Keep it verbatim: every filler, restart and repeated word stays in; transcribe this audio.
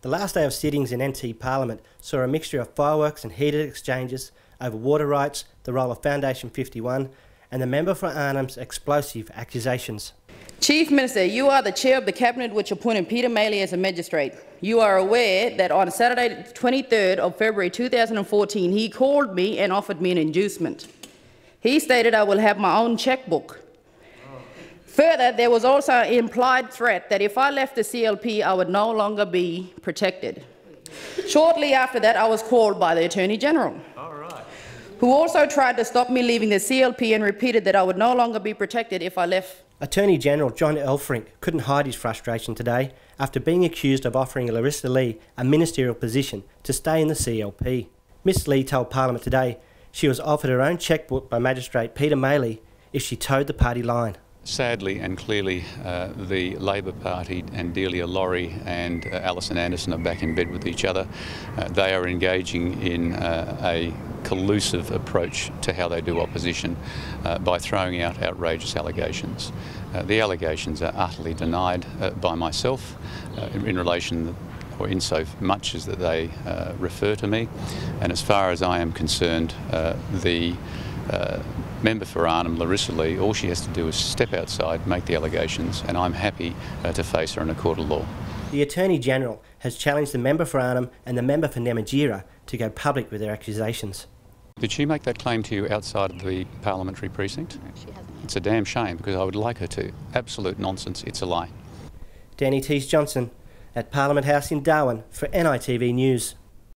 The last day of sittings in N T Parliament saw a mixture of fireworks and heated exchanges over water rights, the role of Foundation fifty-one and the member for Arnhem's explosive accusations. Chief Minister, you are the chair of the Cabinet which appointed Peter Maley as a magistrate. You are aware that on Saturday twenty-third of February two thousand fourteen he called me and offered me an inducement. He stated I will have my own chequebook. Further, there was also an implied threat that if I left the C L P I would no longer be protected. Shortly after that I was called by the Attorney General, who also tried to stop me leaving the C L P and repeated that I would no longer be protected if I left. Attorney General John Elfrink couldn't hide his frustration today after being accused of offering Larisa Lee a ministerial position to stay in the C L P. Miss Lee told Parliament today she was offered her own chequebook by Magistrate Peter Maley if she toed the party line. Sadly and clearly, uh, the Labor Party and Delia Laurie and uh, Alison Anderson are back in bed with each other. Uh, they are engaging in uh, a collusive approach to how they do opposition uh, by throwing out outrageous allegations. Uh, the allegations are utterly denied uh, by myself uh, in, in relation or in so much as that they uh, refer to me. And as far as I am concerned, uh, the uh, member for Arnhem, Larisa Lee, all she has to do is step outside, make the allegations, and I'm happy uh, to face her in a court of law. The Attorney General has challenged the member for Arnhem and the member for Namatjira to go public with their accusations. Did she make that claim to you outside of the parliamentary precinct? No, she hasn't. It's a damn shame because I would like her to. Absolute nonsense, it's a lie. Danny Tees Johnson at Parliament House in Darwin for N I T V News.